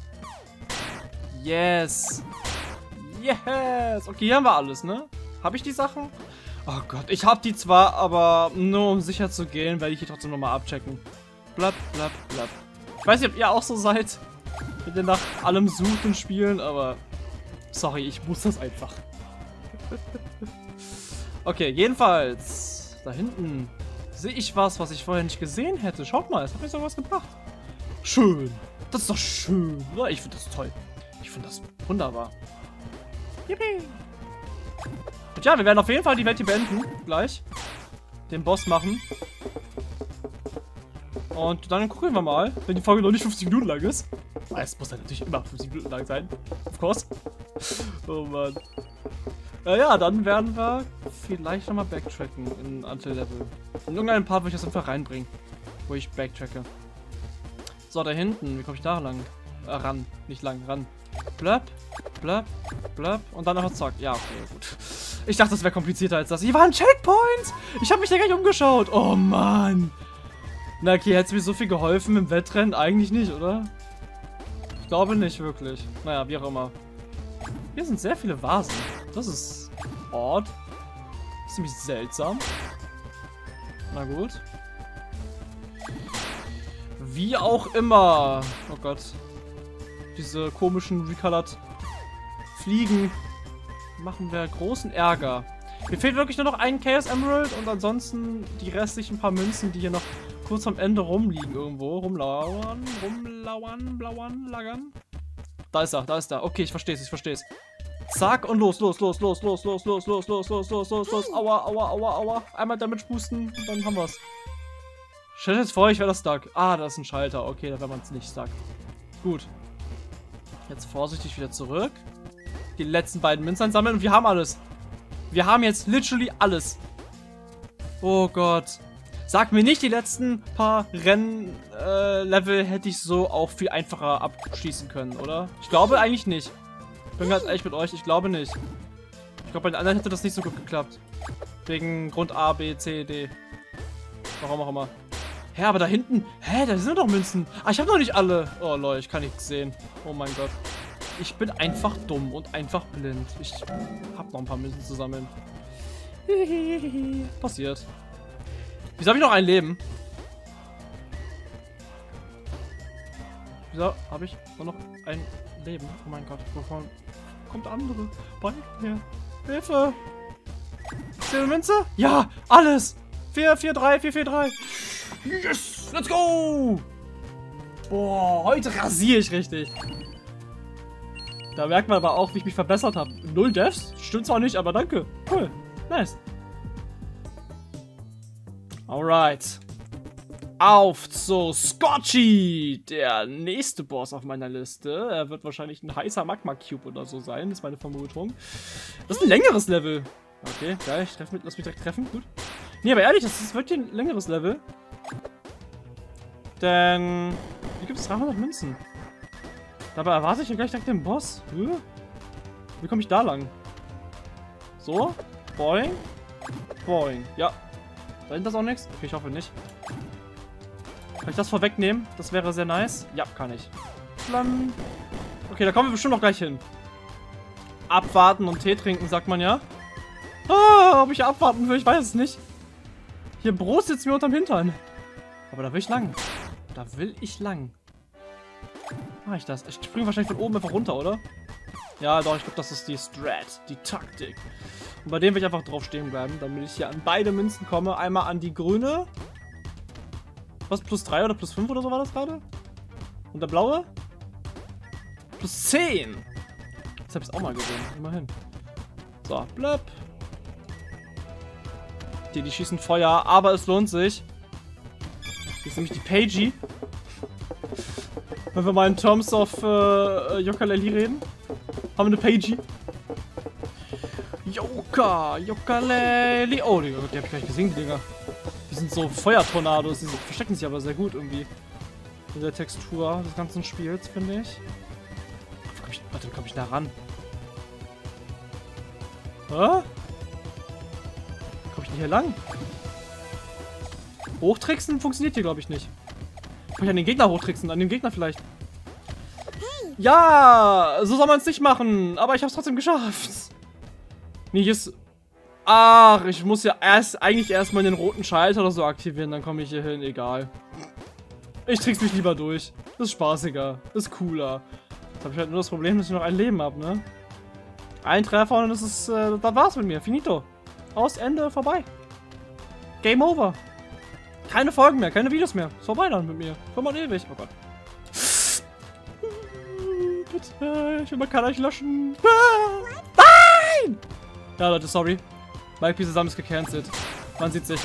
Yes. Okay, hier haben wir alles, ne? Habe ich die Sachen? Oh Gott, ich habe die zwar, aber nur um sicher zu gehen, werde ich hier trotzdem nochmal abchecken. Blab. Ich weiß nicht, ob ihr auch so seid, wenn ihr nach allem sucht und spielen, aber sorry, ich muss das einfach. Okay, jedenfalls, da hinten sehe ich was ich vorher nicht gesehen hätte. Schaut mal, es hat mir sogar was gebracht. Schön. Das ist doch schön, oder? Ich finde das toll. Ich finde das wunderbar. Yippie. Und ja, wir werden auf jeden Fall die Welt hier beenden. Gleich. Den Boss machen. Und dann gucken wir mal, wenn die Folge noch nicht 50 Minuten lang ist. Es muss dann natürlich immer 50 Minuten lang sein. Of course. Oh Mann. Ja, dann werden wir vielleicht nochmal backtracken in Until Level. In irgendeinem Part würde ich das einfach reinbringen, wo ich backtracke. So, da hinten. Wie komme ich da lang? Ran. Nicht lang. Ran. Blab. Und dann einfach zack. Ja, okay, gut. Ich dachte, das wäre komplizierter als das. Hier war ein Checkpoint! Ich habe mich da gleich umgeschaut. Oh, Mann. Na, okay, hätte es mir so viel geholfen im Wettrennen? Eigentlich nicht, oder? Ich glaube nicht wirklich. Naja, wie auch immer. Hier sind sehr viele Vasen. Das ist odd. Ziemlich seltsam. Na gut. Wie auch immer. Oh Gott. Diese komischen Recolored Fliegen machen wir großen Ärger. Mir fehlt wirklich nur noch ein Chaos Emerald und ansonsten die restlichen paar Münzen, die hier noch kurz am Ende rumliegen irgendwo. Rumlauern, lagern. Da ist er, da ist er. Okay, ich verstehe es, ich verstehe es. Zack und los. Aua. Einmal Damage boosten und dann haben wir's. Stellt jetzt vor, ich wäre das stuck. Ah, da ist ein Schalter. Okay, da wäre man es nicht stuck. Gut. Jetzt vorsichtig wieder zurück. Die letzten beiden Münzen einsammeln und wir haben alles. Wir haben jetzt literally alles. Oh Gott. Sag mir nicht, die letzten paar Rennlevel hätte ich so auch viel einfacher abschließen können, oder? Ich glaube eigentlich nicht. Ich bin ganz ehrlich mit euch, ich glaube nicht. Ich glaube, bei den anderen hätte das nicht so gut geklappt. Wegen Grund A, B, C, D. Warum auch immer. Hä, aber da hinten... Hä, da sind doch Münzen. Ah, ich habe noch nicht alle. Oh, Leute, ich kann nichts sehen. Oh mein Gott. Ich bin einfach dumm und einfach blind. Ich habe noch ein paar Münzen zu sammeln. Passiert. Wieso habe ich noch ein Leben? Wieso habe ich nur noch ein Leben? Oh mein Gott, wovon kommt andere? Bald her. Hilfe! Ist hier eine Münze? Ja, alles! 4, 4, 3, 4, 4, 3. Yes! Let's go! Boah, heute rasiere ich richtig. Da merkt man aber auch, wie ich mich verbessert habe. 0 Deaths? Stimmt zwar nicht, aber danke. Cool. Nice. Alright. Auf zu Scotchy, der nächste Boss auf meiner Liste. Er wird wahrscheinlich ein heißer Magma Cube oder so sein, ist meine Vermutung. Das ist ein längeres Level. Okay, geil, lass mich direkt treffen, gut. Nee, aber ehrlich, das ist wirklich ein längeres Level. Denn hier gibt es 300 Münzen. Dabei erwarte ich ja gleich direkt den Boss. Wie komme ich da lang? So, boing, boing, ja. Da hinten ist auch nichts? Okay, ich hoffe nicht. Kann ich das vorwegnehmen? Das wäre sehr nice. Ja, kann ich. Okay, da kommen wir bestimmt noch gleich hin. Abwarten und Tee trinken, sagt man ja. Ah, ob ich abwarten will, ich weiß es nicht. Hier Brot sitzt mir unterm Hintern. Aber da will ich lang. Da will ich lang. Mach ich das? Ich springe wahrscheinlich von oben einfach runter, oder? Ja, doch, ich glaube, das ist die Strat, die Taktik. Und bei dem will ich einfach drauf stehen bleiben, damit ich hier an beide Münzen komme. Einmal an die grüne. Was, plus 3 oder plus 5 oder so war das gerade? Und der blaue? Plus 10. Das habe ich auch mal gesehen, immerhin. So, blöpp. Die schießen Feuer, aber es lohnt sich. Hier ist nämlich die Pagey. Wenn wir mal in Terms of Yooka-Laylee reden. Haben wir eine Pagey. Yooka-Laylee. Oh, die habe ich gar nicht gesehen, die Dinger. Die sind so Feuertornados. Die verstecken sich aber sehr gut irgendwie. In der Textur des ganzen Spiels, finde ich. Warte, wie komme ich da ran? Hä? Komme ich denn hier lang? Hochtricksen funktioniert hier, glaube ich, nicht. Kann ich an den Gegner hochtricksen? An den Gegner vielleicht. Ja, so soll man es nicht machen. Aber ich habe es trotzdem geschafft. Nee, hier ist... Ach, ich muss ja eigentlich erstmal den roten Schalter oder so aktivieren. Dann komme ich hier hin, egal. Ich trick's mich lieber durch. Das ist spaßiger. Das ist cooler. Jetzt habe ich halt nur das Problem, dass ich noch ein Leben habe, ne? Ein Treffer und das ist... das war's mit mir. Finito. Aus, Ende, vorbei. Game over. Keine Folgen mehr, keine Videos mehr. Ist vorbei dann mit mir. Für mal ewig. Oh Gott. Bitte, ich will mal kein euch löschen. Nein! Ja, Leute, sorry. Mike P. zusammen ist gecancelt. Man sieht sich.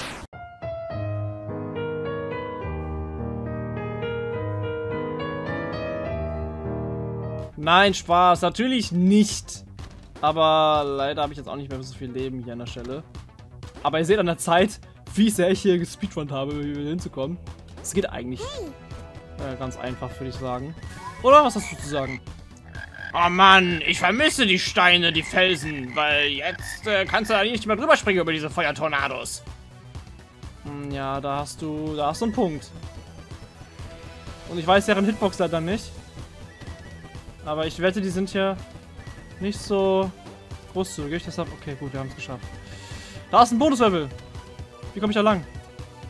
Nein, Spaß. Natürlich nicht. Aber leider habe ich jetzt auch nicht mehr so viel Leben hier an der Stelle. Aber ihr seht an der Zeit, wie sehr ich hier gespeedrunnt habe, hier hinzukommen. Es geht eigentlich ganz einfach, würde ich sagen. Oder was hast du zu sagen? Oh Mann, ich vermisse die Steine, die Felsen, weil jetzt kannst du da nicht mehr drüber springen über diese Feuertornados. Ja, da hast du einen Punkt. Und ich weiß deren Hitbox leider nicht. Aber ich wette, die sind hier nicht so großzügig. Deshalb, okay, gut, wir haben es geschafft. Da ist ein Bonuslevel. Wie komme ich da lang?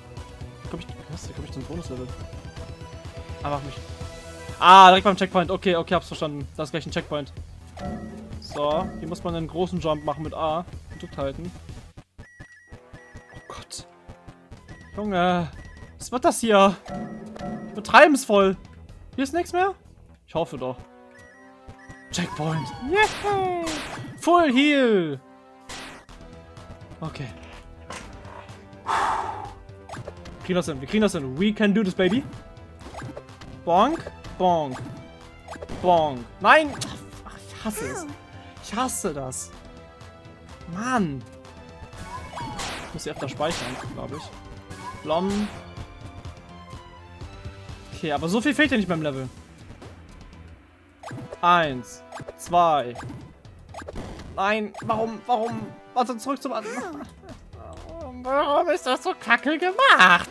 Bonuslevel. Einfach mich. Ah, direkt beim Checkpoint. Okay, okay, hab's verstanden. Da ist gleich ein Checkpoint. So, hier muss man einen großen Jump machen mit A. Und drückt halten. Oh Gott. Junge. Was wird das hier? Betreibensvoll. Hier ist nichts mehr? Ich hoffe doch. Checkpoint. Yeah. Full Heal. Okay. Wir kriegen das hin. Wir kriegen das hin. We can do this, baby. Bonk. Bonk. Bonk. Nein. Ach, ich hasse es. Ich hasse das. Mann. Ich muss hier öfter speichern, glaube ich. Blom. Okay, aber so viel fehlt ja nicht beim Level. 1, 2. Nein, warum? Warte, zurück zum Anfang. Warum ist das so kacke gemacht?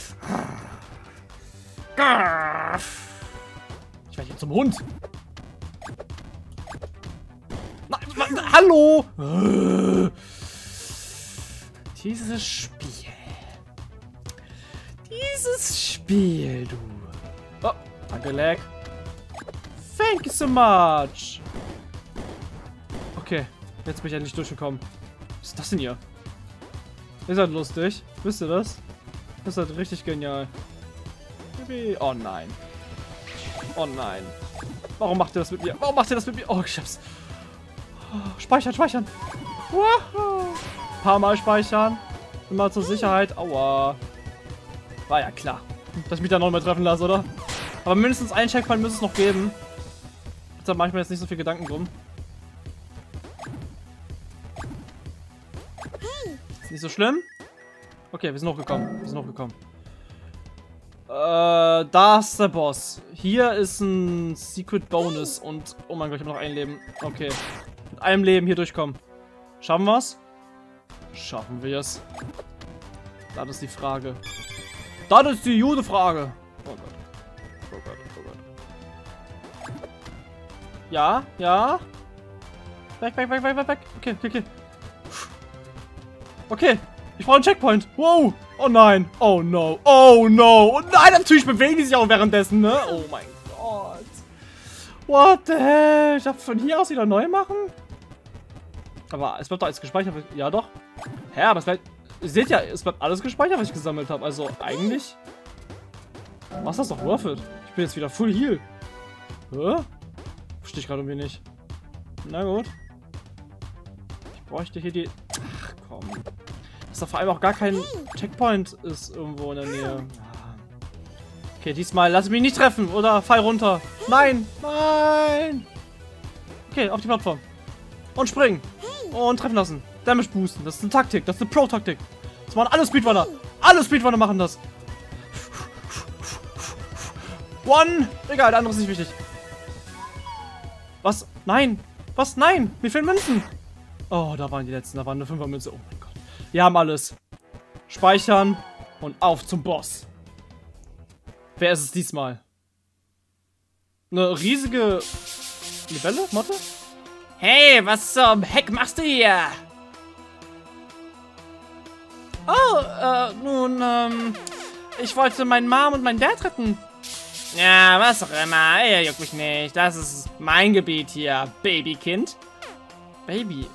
Ich werde jetzt zum Hund. Nein, hallo! Dieses Spiel, du. Oh, danke, Lag. Thank you so much. Okay, jetzt bin ich endlich durchgekommen. Was ist das denn hier? Ihr seid lustig. Wisst ihr das? Das ist halt richtig genial. Oh nein. Oh nein. Warum macht ihr das mit mir? Warum macht ihr das mit mir? Oh, ich hab's. Oh, speichern, speichern. Wow. Paar Mal speichern. Immer zur Sicherheit. Aua. War ja klar, dass ich mich da noch mehr treffen lasse, oder? Aber mindestens einen Checkpoint müsste es noch geben. Da mache ich mir jetzt nicht so viel Gedanken drum. Ist nicht so schlimm. Okay, wir sind hochgekommen. Wir sind hochgekommen. Da ist der Boss. Hier ist ein Secret Bonus und... Oh mein Gott, ich habe noch ein Leben. Okay. Mit einem Leben hier durchkommen. Schaffen wir es? Schaffen wir es? Das ist die Frage. Das ist die gute Frage. Oh Gott. Oh Gott, oh Gott. Ja, ja. Weg, weg, weg, weg, weg, weg. Okay, okay, okay. Okay, ich brauche einen Checkpoint. Wow. Oh nein. Oh no. Oh no. Oh nein, natürlich bewegen die sich auch währenddessen, ne? Oh mein Gott. What the hell? Ich darf von hier aus wieder neu machen? Aber es bleibt doch alles gespeichert. Ja, doch. Hä, aber es bleibt... Ihr seht ja, es bleibt alles gespeichert, was ich gesammelt habe. Also eigentlich... Was ist das doch worth it? Ich bin jetzt wieder full heal. Hä? Verstehe ich gerade irgendwie nicht. Na gut. Ich bräuchte hier die... Ach komm. Dass da vor allem auch gar kein Checkpoint ist irgendwo in der Nähe. Okay, diesmal lass mich nicht treffen oder fall runter. Nein! Nein! Okay, auf die Plattform. Und springen. Und treffen lassen. Damage boosten. Das ist eine Taktik. Das ist eine Pro-Taktik. Das machen alle Speedrunner. Alle Speedrunner machen das. One. Egal, der andere ist nicht wichtig. Was? Nein. Was? Nein. Mir fehlen Münzen. Oh, da waren die letzten. Da waren eine 5er Münze. Oh mein Gott. Wir haben alles. Speichern. Und auf zum Boss. Wer ist es diesmal? Eine riesige Libelle? Motte? Hey, was zum Heck machst du hier? Oh, nun, ich wollte meinen Mom und meinen Dad retten. Ja, was auch immer. Ey, juckt mich nicht. Das ist mein Gebiet hier, Babykind. Babykind?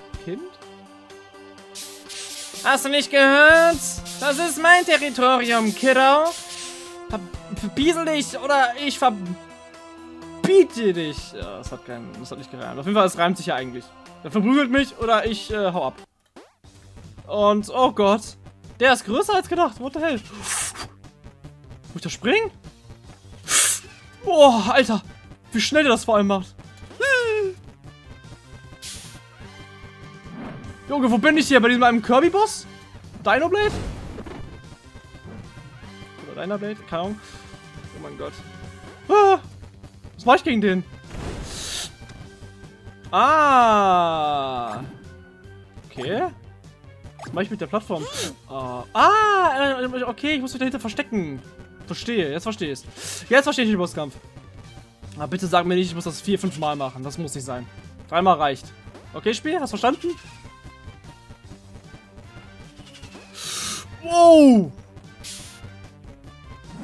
Hast du nicht gehört? Das ist mein Territorium, Kiddo. Verbiesel dich oder ich verbiete dich. Ja, das hat nicht gereimt. Auf jeden Fall, es reimt sich ja eigentlich. Der verprügelt mich oder ich hau ab. Und, oh Gott. Der ist größer als gedacht. What the hell? Muss ich da springen? Boah, Alter. Wie schnell der das vor allem macht. Junge, wo bin ich hier? Bei diesem einem Kirby-Boss? Dinoblade? Oder Dinoblade? Keine Ahnung. Oh mein Gott. Ah, was mach ich gegen den? Ah. Okay. Was mache ich mit der Plattform? Okay, ich muss mich dahinter verstecken. Verstehe, jetzt verstehe ich es. Jetzt verstehe ich den Bosskampf. Aber bitte sag mir nicht, ich muss das 4-5 Mal machen. Das muss nicht sein. 3 Mal reicht. Okay, Spiel, hast du verstanden? Wow!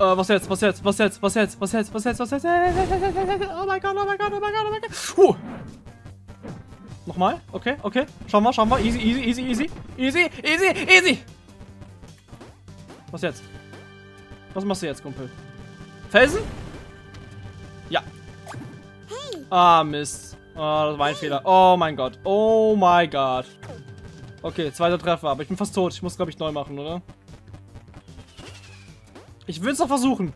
Was jetzt? Was jetzt? Was jetzt? Was jetzt? Was jetzt? Was jetzt? Was jetzt? Oh mein Gott, oh mein Gott, oh mein Gott, oh mein Gott. Nochmal? Okay, okay. Schauen wir, schauen wir. Easy, easy, easy, easy. Easy, easy, easy. Was jetzt? Was machst du jetzt, Kumpel? Felsen? Ja. Ah, Mist. Oh, das war ein Fehler. Oh mein Gott. Oh mein Gott. Okay, zweiter Treffer. Aber ich bin fast tot. Ich muss, glaube ich, neu machen, oder? Ich will es doch versuchen.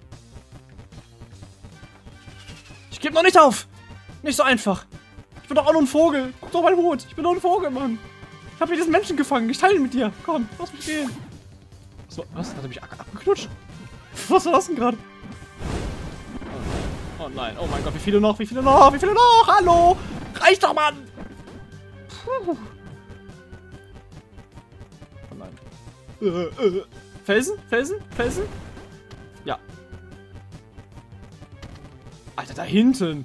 Ich gebe noch nicht auf. Nicht so einfach. Ich bin doch auch nur ein Vogel. Guck doch meinen Hut. Ich bin nur ein Vogel, Mann. Ich habe hier diesen Menschen gefangen. Ich teile ihn mit dir. Komm, lass mich gehen. Was? Hat er mich abgeknutscht? Was war das denn gerade? Oh nein. Oh mein Gott. Wie viele noch? Wie viele noch? Wie viele noch? Hallo. Reicht doch, Mann. Puh. Oh nein. Felsen? Felsen? Felsen? Ja. Alter, da hinten.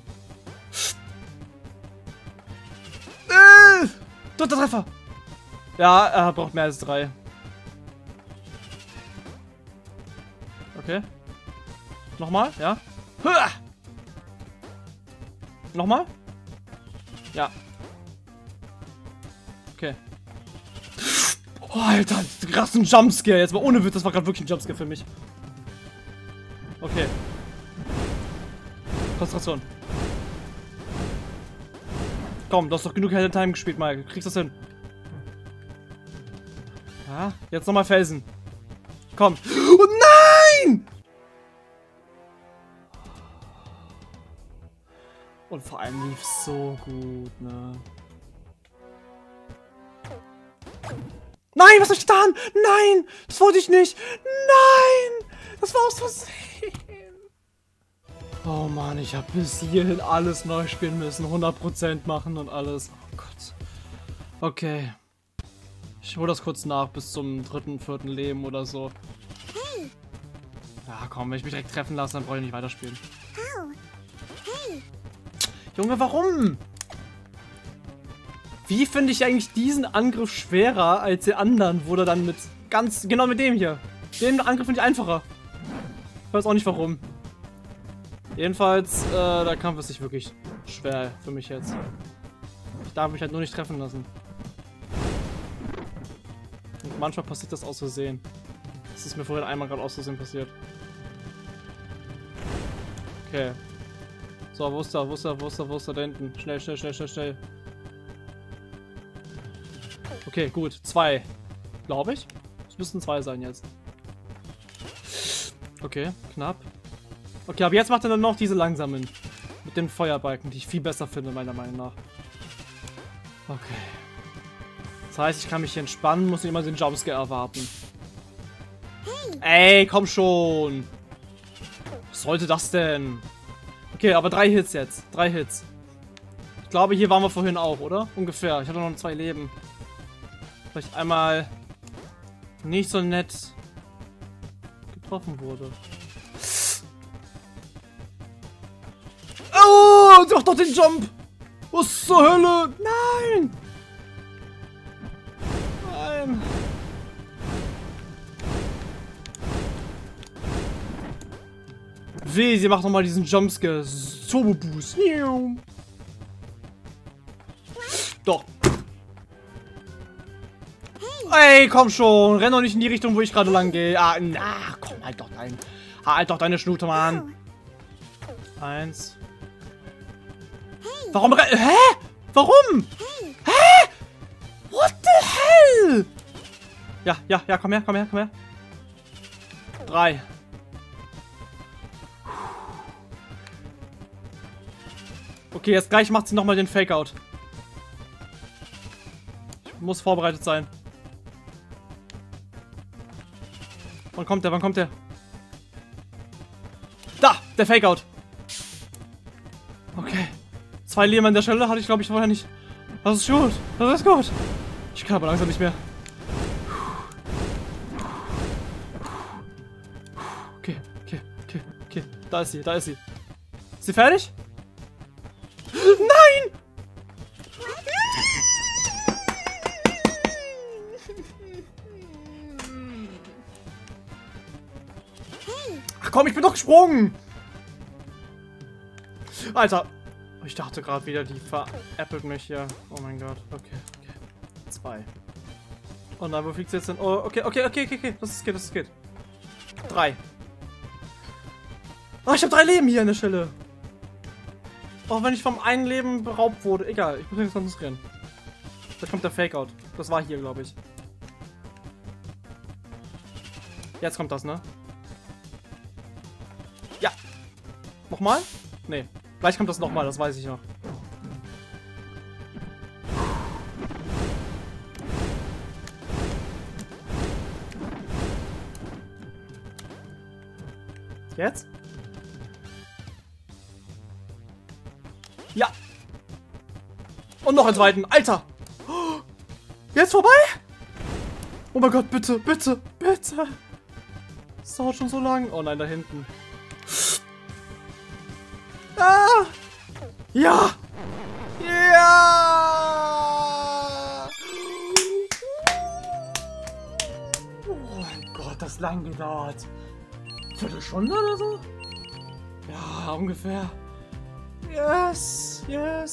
Dritter Treffer. Ja, er braucht mehr als 3. Okay. Nochmal, ja. Nochmal? Ja. Okay. Oh, Alter, krass ein Jumpscare. Jetzt mal ohne Witz, das war gerade wirklich ein Jumpscare für mich. Okay. Konzentration. Komm, du hast doch genug Hell Time gespielt, Mike. Du kriegst das hin. Ja, jetzt nochmal Felsen. Komm. Oh nein! Und vor allem lief so gut, ne? Nein, was hab ich getan? Nein! Das wollte ich nicht! Nein! Das war aus Versehen! Oh Mann, ich habe bis hierhin alles neu spielen müssen. 100% machen und alles. Oh Gott. Okay. Ich hole das kurz nach bis zum 3., 4. Leben oder so. Ja, komm, wenn ich mich direkt treffen lasse, dann brauche ich nicht weiterspielen. Junge, warum? Wie finde ich eigentlich diesen Angriff schwerer als den anderen, wo der dann mit genau mit dem hier. Den Angriff finde ich einfacher. Ich weiß auch nicht warum. Jedenfalls, der Kampf ist nicht wirklich schwer für mich jetzt. Ich darf mich halt nur nicht treffen lassen. Und manchmal passiert das aus Versehen. Das ist mir vorhin einmal gerade aus Versehen passiert. Okay. So, wo ist der? Wo ist der? Wo ist der? Wo ist der? Da hinten. Schnell, schnell, schnell, schnell, schnell. Okay, gut. 2. Glaube ich. Es müssten 2 sein jetzt. Okay, knapp. Okay, aber jetzt macht er dann noch diese langsamen. Mit den Feuerbalken, die ich viel besser finde, meiner Meinung nach. Okay. Das heißt, ich kann mich hier entspannen, muss nicht immer den Jumpscare erwarten. Ey, komm schon. Was sollte das denn? Okay, aber 3 Hits jetzt. 3 Hits. Ich glaube, hier waren wir vorhin auch, oder? Ungefähr. Ich hatte noch 2 Leben. Vielleicht einmal nicht so nett getroffen wurde. Oh, doch den Jump! Was zur Hölle? Nein! Nein! Weh, sie macht nochmal diesen Jumpscare. Turbo Boost. Doch. Ey, komm schon. Renn doch nicht in die Richtung, wo ich gerade lang gehe. Ah, na, komm, halt doch deine Schnute, Mann. 1. Warum? Hä? Warum? Hä? What the hell? Ja, komm her. 3. Okay, jetzt gleich macht sie nochmal den Fake-Out. Ich muss vorbereitet sein. Wann kommt der? Wann kommt der? Da! Der Fake-Out! Okay. 2 Leben an der Stelle hatte ich, glaube ich, vorher nicht. Das ist gut. Das ist gut. Ich kann aber langsam nicht mehr. Okay. Da ist sie. Ist sie fertig? Nein! Ach Ach komm, ich bin doch gesprungen! Alter. Ich dachte gerade wieder, die veräppelt mich hier. Oh mein Gott. Okay. 2. Oh nein, wo fliegt sie jetzt hin? Oh, okay. Das geht. 3. Oh, ich habe 3 Leben hier an der Stelle. Auch wenn ich vom einen Leben beraubt wurde. Egal, ich muss mich jetzt konzentrieren. Da kommt der Fake-Out. Das war hier, glaube ich. Jetzt kommt das, ne? Ja. Nochmal? Nee. Gleich kommt das nochmal, das weiß ich noch. Jetzt? Ja. Und noch einen zweiten. Alter. Jetzt vorbei? Oh mein Gott, bitte. Das dauert schon so lang. Oh nein, da hinten. Ah! Ja! Ja! Oh mein Gott, das ist lang gedauert. Viertelstunde oder so? Ja, ungefähr. Yes.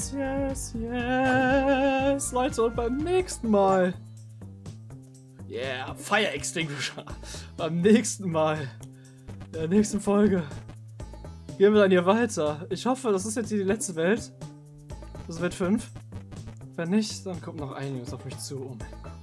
Leute, und beim nächsten Mal. Yeah, Fire Extinguisher. Beim nächsten Mal. In der nächsten Folge. Gehen wir dann hier weiter. Ich hoffe, das ist jetzt hier die letzte Welt. Das ist Welt 5. Wenn nicht, dann kommt noch einiges auf mich zu. Oh mein Gott.